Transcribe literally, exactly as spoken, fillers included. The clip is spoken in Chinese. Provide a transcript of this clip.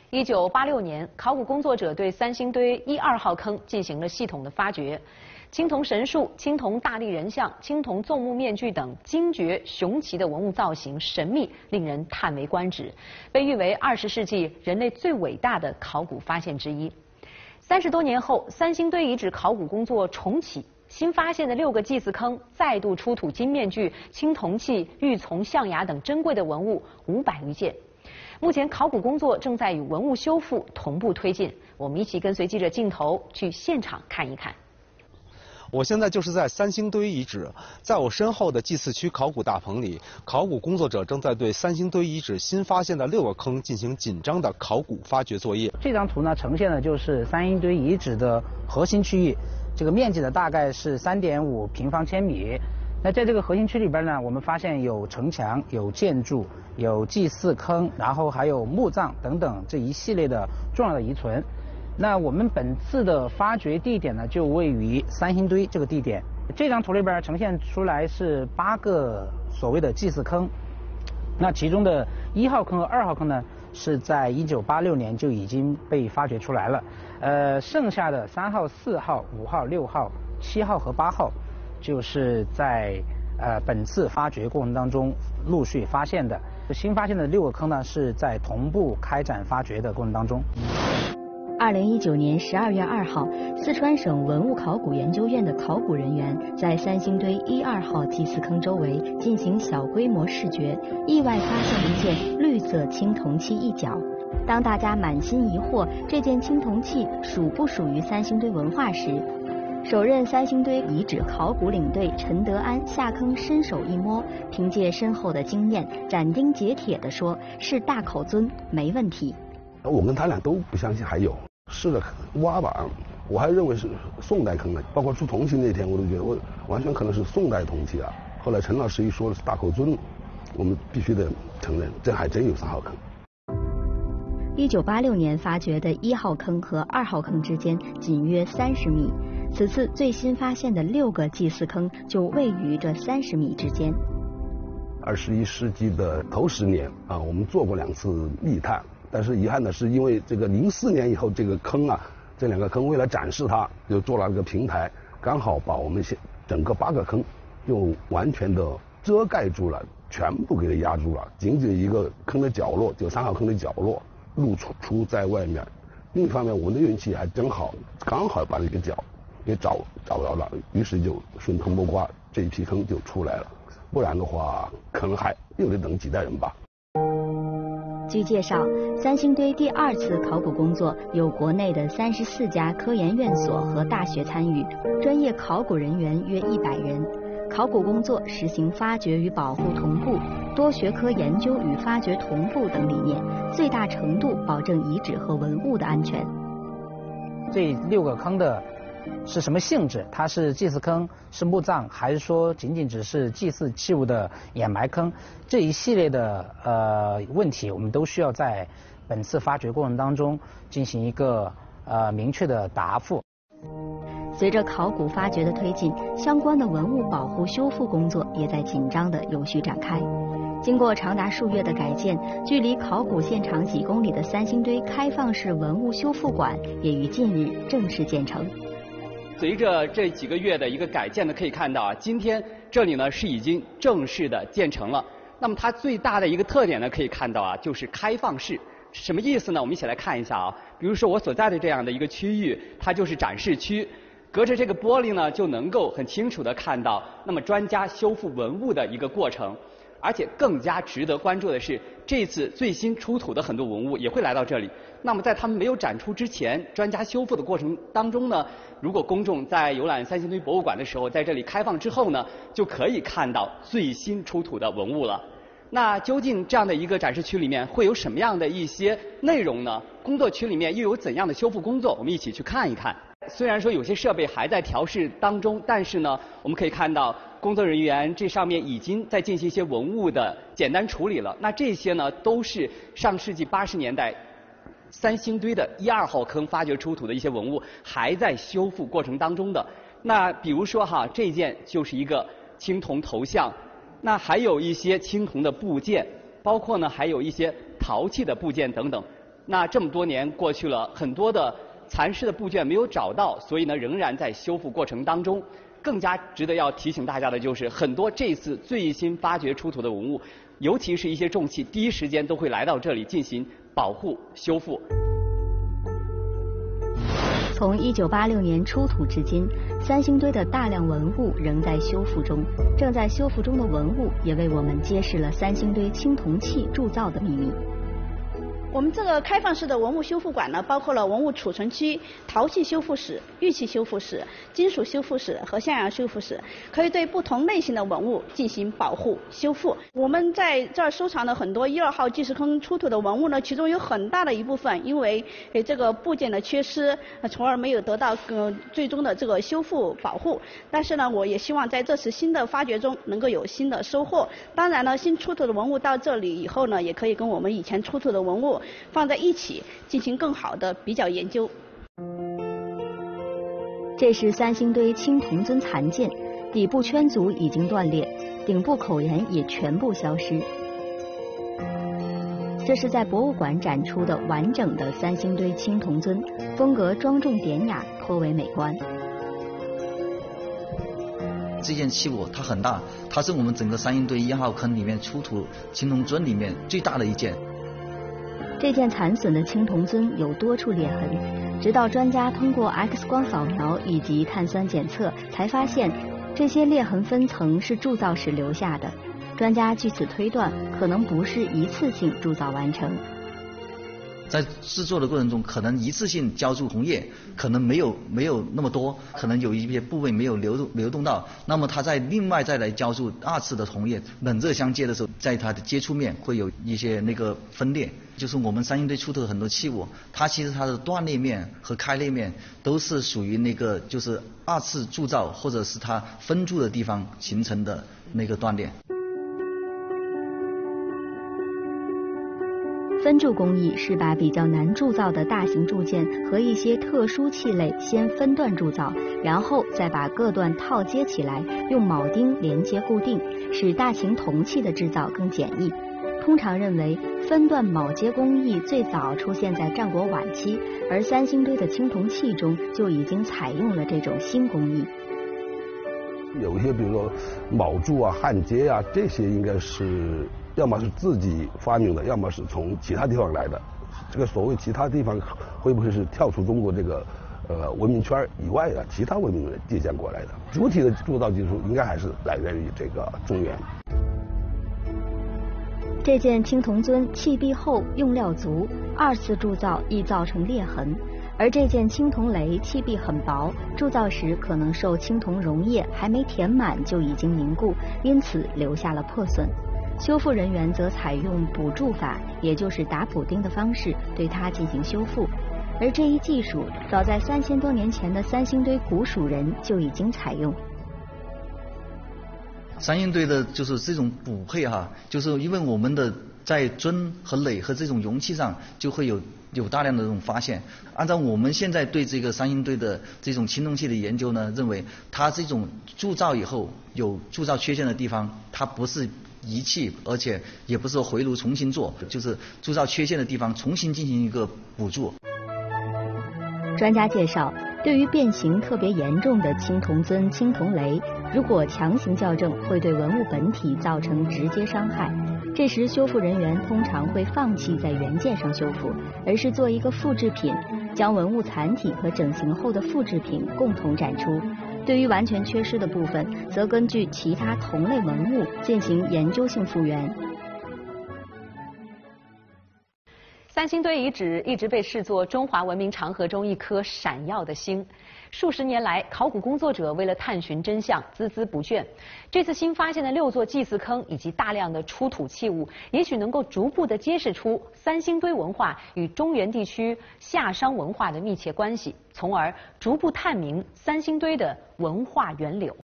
一九八六年，考古工作者对三星堆一二号坑进行了系统的发掘。青铜神树、青铜大力人像、青铜纵目面具等精绝雄奇的文物造型，神秘令人叹为观止，被誉为二十世纪人类最伟大的考古发现之一。三十多年后，三星堆遗址考古工作重启。新发现的六个祭祀坑再度出土金面具、青铜器、玉琮、象牙等珍贵的文物五百余件。目前考古工作正在与文物修复同步推进，我们一起跟随记者镜头去现场看一看。 我现在就是在三星堆遗址，在我身后的祭祀区考古大棚里，考古工作者正在对三星堆遗址新发现的六个坑进行紧张的考古发掘作业。 这张图呢，呈现的就是三星堆遗址的核心区域，这个面积呢大概是三点五平方千米。那在这个核心区里边呢，我们发现有城墙、有建筑、有祭祀坑，然后还有墓葬等等这一系列的重要的遗存。那我们本次的发掘地点呢，就位于三星堆这个地点。这张图里边呈现出来是八个所谓的祭祀坑，那其中的一号坑和二号坑呢，是在一九八六年就已经被发掘出来了。呃，剩下的三号、四号、五号、六号、七号和八号，就是在呃本次发掘过程当中陆续发现的。新发现的六个坑呢，是在同步开展发掘的过程当中。 二零一九年十二月二号，四川省文物考古研究院的考古人员在三星堆一二号祭祀坑周围进行小规模视觉，意外发现一件绿色青铜器一角。当大家满心疑惑这件青铜器属不属于三星堆文化时，首任三星堆遗址考古领队陈德安下坑伸手一摸，凭借深厚的经验，斩钉截铁地说是大口尊，没问题。 我跟他俩都不相信还有。试着挖吧，我还认为是宋代坑呢，包括出铜器那天我都觉得我完全可能是宋代铜器啊。后来陈老师一说的是大口尊，我们必须得承认，这还真有三号坑。 一九八六年发掘的一号坑和二号坑之间仅约三十米，此次最新发现的六个祭祀坑就位于这三十米之间。 二十一世纪的头十年啊，我们做过两次密探。但是遗憾的是，因为这个零四年以后，这个坑啊，这两个坑为了展示它，就做了一个平台，刚好把我们现整个八个坑就完全的遮盖住了，全部给它压住了，仅仅一个坑的角落，就三号坑的角落露出出在外面。另一方面，我们的运气还真好，刚好把这个角给找找到了，于是就顺藤摸瓜，这一批坑就出来了。不然的话，可能还又得等几代人吧。 据介绍，三星堆第二次考古工作有国内的三十四家科研院所和大学参与，专业考古人员约一百人。考古工作实行发掘与保护同步、多学科研究与发掘同步等理念，最大程度保证遗址和文物的安全。 这六个坑的是什么性质？它是祭祀坑，是墓葬，还是说仅仅只是祭祀器物的掩埋坑？这一系列的呃问题，我们都需要在本次发掘过程当中进行一个呃明确的答复。 随着考古发掘的推进，相关的文物保护修复工作也在紧张地有序展开。经过长达数月的改建，距离考古现场几公里的三星堆开放式文物修复馆也于近日正式建成。 随着这几个月的一个改建呢，可以看到啊，今天这里呢是已经正式的建成了。那么它最大的一个特点呢，可以看到啊，就是开放式。什么意思呢？我们一起来看一下啊。比如说我所在的这样的一个区域，它就是展示区，隔着这个玻璃呢，就能够很清楚的看到那么专家修复文物的一个过程。而且更加值得关注的是，这次最新出土的很多文物也会来到这里。那么在他们没有展出之前，专家修复的过程当中呢，如果公众在游览三星堆博物馆的时候，在这里开放之后呢，就可以看到最新出土的文物了。那究竟这样的一个展示区里面会有什么样的一些内容呢？工作区里面又有怎样的修复工作？我们一起去看一看。虽然说有些设备还在调试当中，但是呢，我们可以看到工作人员这上面已经在进行一些文物的简单处理了。那这些呢，都是上世纪八十年代三星堆的一二号坑发掘出土的一些文物，还在修复过程当中的。那比如说哈，这件就是一个青铜头像，那还有一些青铜的部件，包括呢还有一些陶器的部件等等。 那这么多年过去了，很多的残失的部件没有找到，所以呢仍然在修复过程当中。更加值得要提醒大家的就是，很多这次最新发掘出土的文物，尤其是一些重器，第一时间都会来到这里进行保护修复。 从一九八六年出土至今，三星堆的大量文物仍在修复中。正在修复中的文物也为我们揭示了三星堆青铜器铸造的秘密。 我们这个开放式的文物修复馆呢，包括了文物储存区、陶器修复室、玉器修复室、金属修复室和象牙修复室，可以对不同类型的文物进行保护修复。我们在这儿收藏的很多一二号祭祀坑出土的文物呢，其中有很大的一部分因为呃这个部件的缺失，从而没有得到呃最终的这个修复保护。但是呢，我也希望在这次新的发掘中能够有新的收获。当然了，新出土的文物到这里以后呢，也可以跟我们以前出土的文物放在一起进行更好的比较研究。 这是三星堆青铜尊残件，底部圈足已经断裂，顶部口沿也全部消失。这是在博物馆展出的完整的三星堆青铜尊，风格庄重典雅，颇为美观。 这件器物它很大，它是我们整个三星堆一号坑里面出土青铜尊里面最大的一件。 这件残损的青铜尊有多处裂痕，直到专家通过 X 光扫描以及碳酸检测，才发现这些裂痕分层是铸造时留下的。专家据此推断，可能不是一次性铸造完成。 在制作的过程中，可能一次性浇筑红液，可能没有没有那么多，可能有一些部位没有流动流动到，那么它再另外再来浇筑二次的红液，冷热相接的时候，在它的接触面会有一些那个分裂。就是我们三星堆出土的很多器物，它其实它的断裂面和开裂面都是属于那个就是二次铸造或者是它分铸的地方形成的那个断裂。 分铸工艺是把比较难铸造的大型铸件和一些特殊器类先分段铸造，然后再把各段套接起来，用铆钉连接固定，使大型铜器的制造更简易。通常认为，分段铆接工艺最早出现在战国晚期，而三星堆的青铜器中就已经采用了这种新工艺。 有一些比如说铆铸啊、焊接啊，这些应该是要么是自己发明的，要么是从其他地方来的。这个所谓其他地方，会不会是跳出中国这个呃文明圈以外的其他文明借鉴过来的？主体的铸造技术应该还是来源于这个中原。 这件青铜尊砌壁厚，用料足，二次铸造易造成裂痕。而这件青铜雷砌壁很薄，铸造时可能受青铜溶液还没填满就已经凝固，因此留下了破损。修复人员则采用补铸法，也就是打补丁的方式对它进行修复。而这一技术早在三千多年前的三星堆古蜀人就已经采用。 三星堆的就是这种补配哈，就是因为我们的在尊和垒和这种容器上就会有有大量的这种发现。按照我们现在对这个三星堆的这种青铜器的研究呢，认为它这种铸造以后有铸造缺陷的地方，它不是遗弃，而且也不是说回炉重新做，就是铸造缺陷的地方重新进行一个补铸。 专家介绍，对于变形特别严重的青铜尊、青铜雷，如果强行校正，会对文物本体造成直接伤害。这时，修复人员通常会放弃在原件上修复，而是做一个复制品，将文物残体和整形后的复制品共同展出。对于完全缺失的部分，则根据其他同类文物进行研究性复原。 三星堆遗址一直被视作中华文明长河中一颗闪耀的星。数十年来，考古工作者为了探寻真相，孜孜不倦。这次新发现的六座祭祀坑以及大量的出土器物，也许能够逐步地揭示出三星堆文化与中原地区夏商文化的密切关系，从而逐步探明三星堆的文化源流。